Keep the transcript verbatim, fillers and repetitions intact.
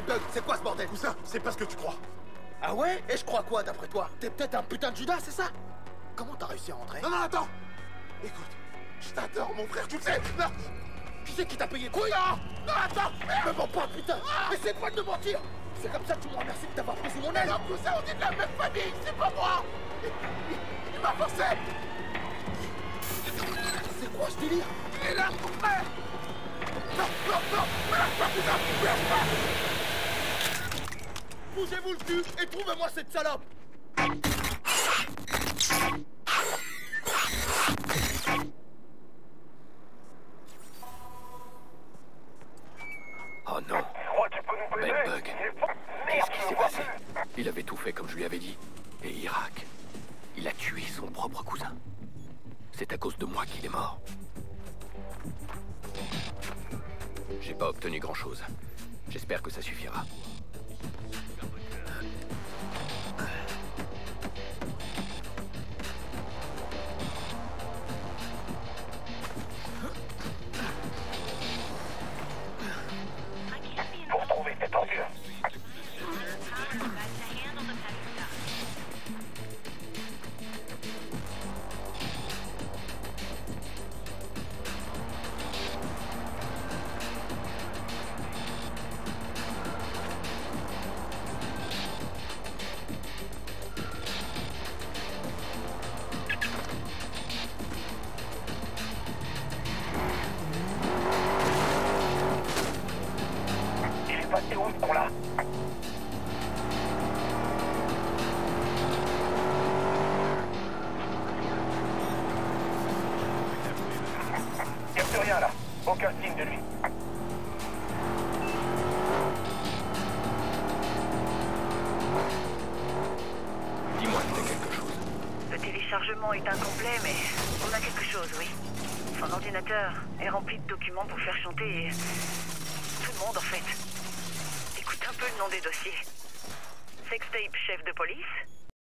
Doug, c'est quoi ce bordel? Tout ça, c'est pas ce que tu crois. Ah ouais? Et je crois quoi d'après toi? T'es peut-être un putain de Judas, c'est ça? Comment t'as réussi à rentrer? Non, non, attends. Écoute, je t'adore, mon frère, tu le sais. Non. Qui c'est qui t'a payé? Couille, non. Non, attends. Me mens pas, putain! Essaie pas de me mentir! C'est comme ça que tu me remercies de t'avoir pris sous mon aile! Non, tout ça, on est de la même famille, c'est pas moi. Il, il, il m'a forcé. C'est quoi ce délire? Il est là, mon frère. Non, non, non. Me lâche pas, putain. Me lâche pas. Bougez-vous le cul et trouvez-moi cette salope! Oh non. Bedbug. Qu'est-ce qui s'est passé? Il avait tout fait comme je lui avais dit. Et Irak, il a tué son propre cousin. C'est à cause de moi qu'il est mort. J'ai pas obtenu grand-chose. J'espère que ça suffira. Pour trouver cette ordure. Il est passé où ce con-là? Y'a plus rien là. Aucun signe de lui. Dis-moi que t'as quelque chose. Le téléchargement est incomplet, mais on a quelque chose, oui. Son ordinateur est rempli de documents pour faire chanter tout le monde, en fait. Écoute un peu le nom des dossiers. Sextape chef de police,